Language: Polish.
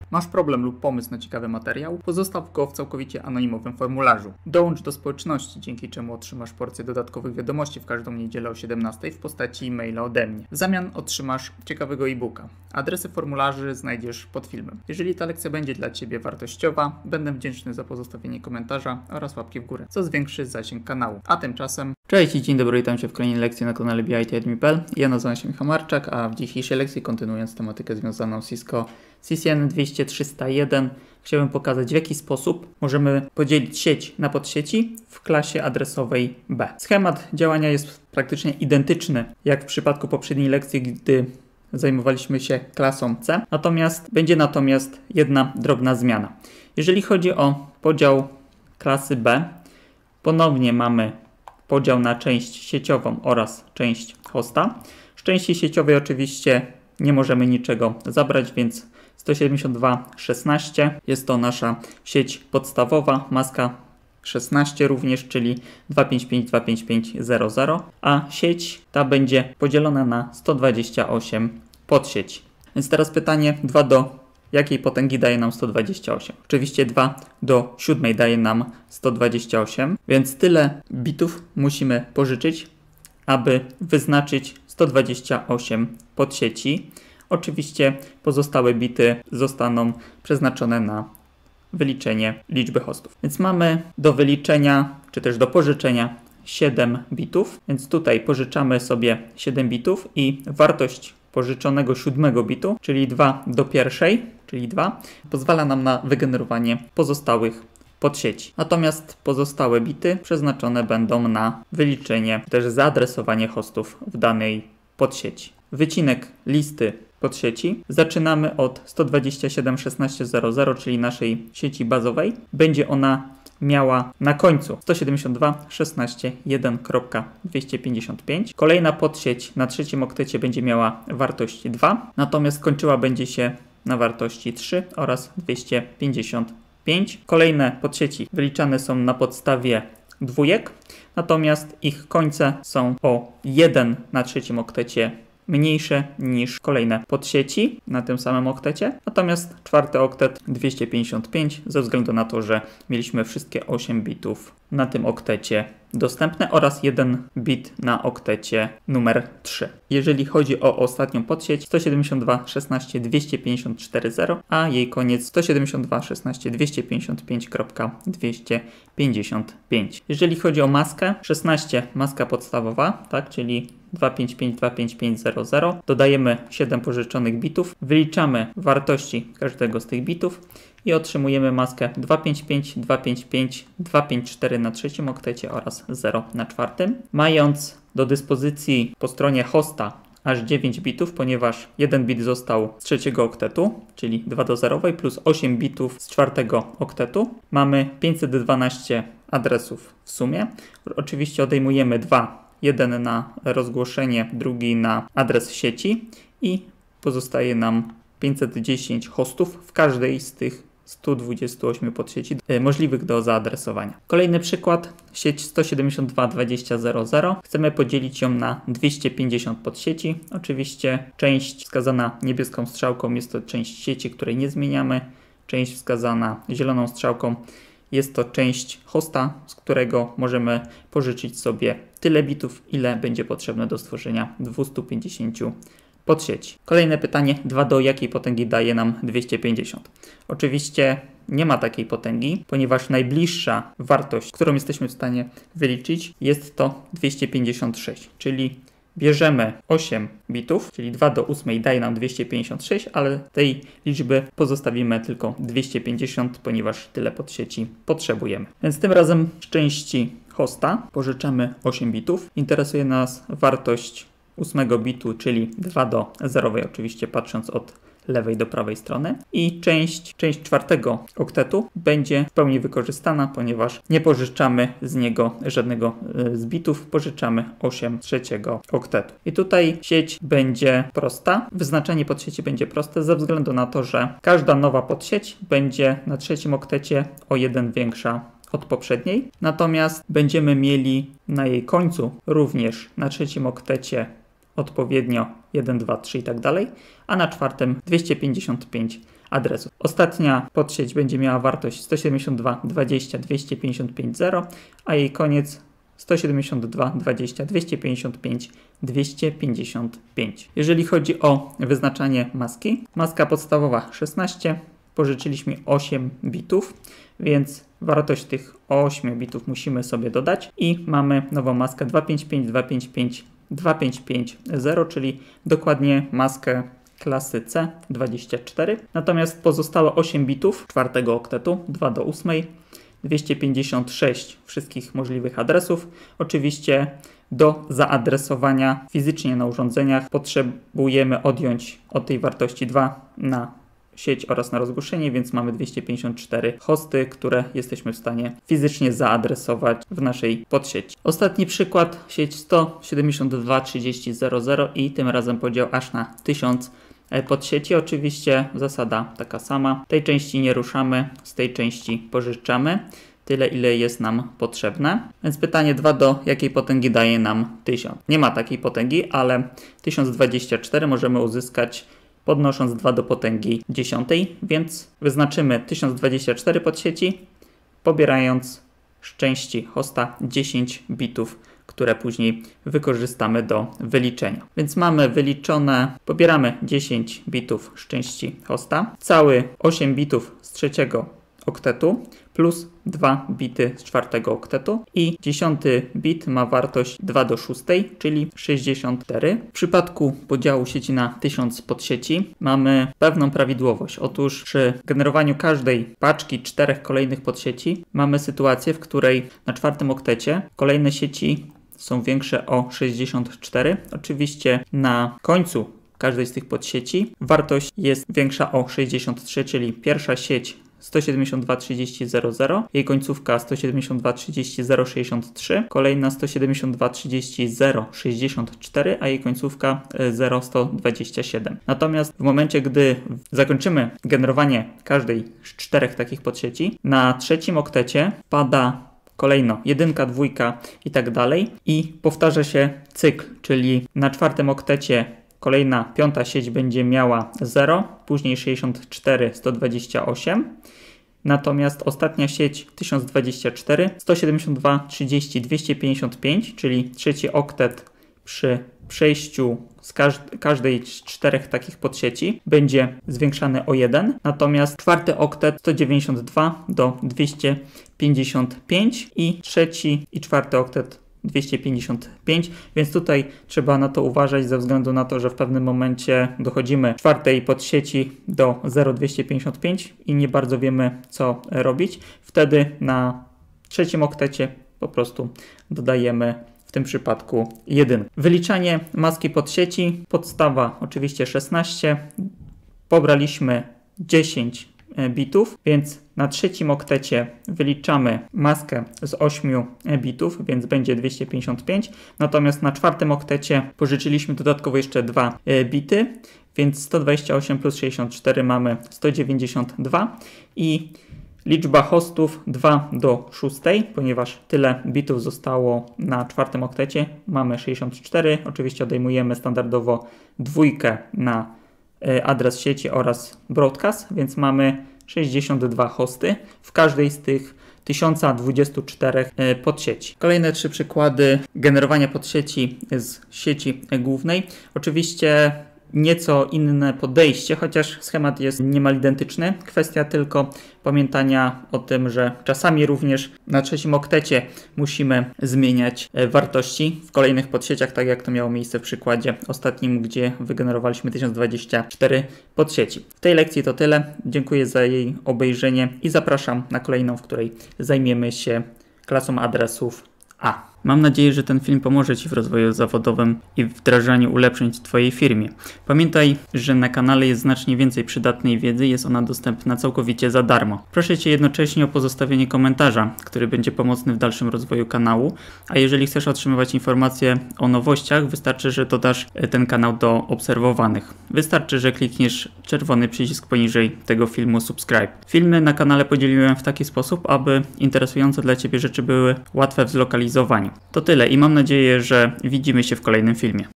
Masz problem lub pomysł na ciekawy materiał? Pozostaw go w całkowicie anonimowym formularzu. Dołącz do społeczności, dzięki czemu otrzymasz porcję dodatkowych wiadomości w każdą niedzielę o 17 w postaci e-maila ode mnie. W zamian otrzymasz ciekawego e-booka. Adresy formularzy znajdziesz pod filmem. Jeżeli ta lekcja będzie dla Ciebie wartościowa, będę wdzięczny za pozostawienie komentarza oraz łapki w górę, co zwiększy zasięg kanału. A tymczasem cześć i dzień dobry, witam Cię w kolejnej lekcji na kanale BIT.admin.pl. Ja nazywam się Michał Marczak, a w dzisiejszej lekcji, kontynuując tematykę związaną z Cisco CCNA 200/301, chciałbym pokazać, w jaki sposób możemy podzielić sieć na podsieci w klasie adresowej B. Schemat działania jest praktycznie identyczny jak w przypadku poprzedniej lekcji, gdy zajmowaliśmy się klasą C, będzie natomiast jedna drobna zmiana. Jeżeli chodzi o podział klasy B, ponownie mamy podział na część sieciową oraz część hosta. Z części sieciowej oczywiście nie możemy niczego zabrać, więc 172.16 jest to nasza sieć podstawowa, maska 16 również, czyli 255.255.0.0, a sieć ta będzie podzielona na 128 podsieci. Więc teraz pytanie, 2 do jakiej potęgi daje nam 128? Oczywiście 2 do 7 daje nam 128, więc tyle bitów musimy pożyczyć, aby wyznaczyć 128 podsieci. Oczywiście pozostałe bity zostaną przeznaczone na wyliczenie liczby hostów. Więc mamy do wyliczenia, czy też do pożyczenia 7 bitów, więc tutaj pożyczamy sobie 7 bitów i wartość pożyczonego 7 bitu, czyli 2 do pierwszej, czyli 2, pozwala nam na wygenerowanie pozostałych podsieci. Natomiast pozostałe bity przeznaczone będą na wyliczenie, czy też zaadresowanie hostów w danej podsieci. Wycinek listy podsieci zaczynamy od 127.16.0.0, czyli naszej sieci bazowej. Będzie ona miała na końcu 172.16.1.255. Kolejna podsieć na trzecim oktecie będzie miała wartość 2, natomiast kończyła będzie się na wartości 3 oraz 255. Kolejne podsieci wyliczane są na podstawie dwójek, natomiast ich końce są o 1 na trzecim oktecie mniejsze niż kolejne podsieci na tym samym oktecie. Natomiast czwarty oktet 255 ze względu na to, że mieliśmy wszystkie 8 bitów na tym oktecie dostępne oraz 1 bit na oktecie numer 3. Jeżeli chodzi o ostatnią podsieć 172.16.254.0, a jej koniec 172.16.255.255. Jeżeli chodzi o maskę 16, maska podstawowa, tak, czyli 255.255.0.0, dodajemy 7 pożyczonych bitów, wyliczamy wartości każdego z tych bitów i otrzymujemy maskę 255, 255, 254 na trzecim oktecie oraz 0 na czwartym. Mając do dyspozycji po stronie hosta aż 9 bitów, ponieważ 1 bit został z trzeciego oktetu, czyli 2 do 0 plus 8 bitów z czwartego oktetu. Mamy 512 adresów w sumie. Oczywiście odejmujemy 2. Jeden na rozgłoszenie, drugi na adres sieci i pozostaje nam 510 hostów w każdej z tych 128 podsieci możliwych do zaadresowania. Kolejny przykład, sieć 172.20.0.0. Chcemy podzielić ją na 250 podsieci. Oczywiście część wskazana niebieską strzałką jest to część sieci, której nie zmieniamy. Część wskazana zieloną strzałką jest to część hosta, z którego możemy pożyczyć sobie tyle bitów, ile będzie potrzebne do stworzenia 250 podsieci. Kolejne pytanie, 2 do jakiej potęgi daje nam 250? Oczywiście nie ma takiej potęgi, ponieważ najbliższa wartość, którą jesteśmy w stanie wyliczyć, jest to 256, czyli bierzemy 8 bitów, czyli 2 do 8 daje nam 256, ale tej liczby pozostawimy tylko 250, ponieważ tyle podsieci potrzebujemy. Więc tym razem z części hosta pożyczamy 8 bitów. Interesuje nas wartość 8 bitu, czyli 2 do 0, oczywiście patrząc od lewej do prawej strony. I część czwartego oktetu będzie w pełni wykorzystana, ponieważ nie pożyczamy z niego żadnego z bitów, pożyczamy 8 trzeciego oktetu. I tutaj sieć będzie prosta, wyznaczenie podsieci będzie proste ze względu na to, że każda nowa podsieć będzie na trzecim oktecie o 1 większa od poprzedniej, natomiast będziemy mieli na jej końcu również na trzecim oktecie odpowiednio 1, 2, 3 i tak dalej, a na czwartym 255 adresów. Ostatnia podsieć będzie miała wartość 172 20 255 0, a jej koniec 172 20 255 255. Jeżeli chodzi o wyznaczanie maski, maska podstawowa 16, pożyczyliśmy 8 bitów, więc wartość tych 8 bitów musimy sobie dodać i mamy nową maskę 255 255 255 0, czyli dokładnie maskę klasy C24. Natomiast pozostałe 8 bitów czwartego oktetu, 2 do 8, 256 wszystkich możliwych adresów. Oczywiście do zaadresowania fizycznie na urządzeniach potrzebujemy odjąć od tej wartości 2 na sieć oraz na rozgłoszenie, więc mamy 254 hosty, które jesteśmy w stanie fizycznie zaadresować w naszej podsieci. Ostatni przykład, sieć 172.30.00 i tym razem podział aż na 1000 podsieci. Oczywiście zasada taka sama. Tej części nie ruszamy, z tej części pożyczamy tyle, ile jest nam potrzebne. Więc pytanie 2, do jakiej potęgi daje nam 1000? Nie ma takiej potęgi, ale 1024 możemy uzyskać podnosząc 2 do potęgi 10, więc wyznaczymy 1024 podsieci, pobierając z części hosta 10 bitów, które później wykorzystamy do wyliczenia. Więc mamy wyliczone, pobieramy 10 bitów z części hosta, cały 8 bitów z trzeciego oktetu plus 2 bity z czwartego oktetu i 10 bit ma wartość 2 do 6, czyli 64. W przypadku podziału sieci na 1000 podsieci mamy pewną prawidłowość. Otóż przy generowaniu każdej paczki 4 kolejnych podsieci mamy sytuację, w której na czwartym oktecie kolejne sieci są większe o 64. Oczywiście na końcu każdej z tych podsieci wartość jest większa o 63, czyli pierwsza sieć 172.30.00, jej końcówka 172.30.063, kolejna 172.30.064, a jej końcówka 0.127. Natomiast w momencie, gdy zakończymy generowanie każdej z 4 takich podsieci, na trzecim oktecie pada kolejno 1, 2 i tak dalej i powtarza się cykl, czyli na czwartym oktecie kolejna piąta sieć będzie miała 0, później 64, 128. Natomiast ostatnia sieć 1024, 172, 30, 255, czyli trzeci oktet przy przejściu z każdej z 4 takich podsieci będzie zwiększany o 1. Natomiast czwarty oktet 192 do 255 i trzeci i czwarty oktet 255, więc tutaj trzeba na to uważać ze względu na to, że w pewnym momencie dochodzimy czwartej podsieci do 0,255 i nie bardzo wiemy, co robić. Wtedy na trzecim oktecie po prostu dodajemy w tym przypadku 1. Wyliczanie maski podsieci, podstawa oczywiście 16, pobraliśmy 10 bitów, więc na trzecim oktecie wyliczamy maskę z 8 bitów, więc będzie 255. Natomiast na czwartym oktecie pożyczyliśmy dodatkowo jeszcze 2 bity, więc 128 plus 64 mamy 192 i liczba hostów 2 do 6, ponieważ tyle bitów zostało na czwartym oktecie, mamy 64. Oczywiście odejmujemy standardowo 2 na adres sieci oraz broadcast, więc mamy 62 hosty w każdej z tych 1024 podsieci. Kolejne 3 przykłady generowania podsieci z sieci głównej. Oczywiście nieco inne podejście, chociaż schemat jest niemal identyczny. Kwestia tylko pamiętania o tym, że czasami również na trzecim oktecie musimy zmieniać wartości w kolejnych podsieciach, tak jak to miało miejsce w przykładzie ostatnim, gdzie wygenerowaliśmy 1024 podsieci. W tej lekcji to tyle. Dziękuję za jej obejrzenie i zapraszam na kolejną, w której zajmiemy się klasą adresów A. Mam nadzieję, że ten film pomoże Ci w rozwoju zawodowym i w wdrażaniu ulepszeń w Twojej firmie. Pamiętaj, że na kanale jest znacznie więcej przydatnej wiedzy, jest ona dostępna całkowicie za darmo. Proszę Cię jednocześnie o pozostawienie komentarza, który będzie pomocny w dalszym rozwoju kanału, a jeżeli chcesz otrzymywać informacje o nowościach, wystarczy, że dodasz ten kanał do obserwowanych. Wystarczy, że klikniesz czerwony przycisk poniżej tego filmu subscribe. Filmy na kanale podzieliłem w taki sposób, aby interesujące dla Ciebie rzeczy były łatwe w zlokalizowaniu. To tyle i mam nadzieję, że widzimy się w kolejnym filmie.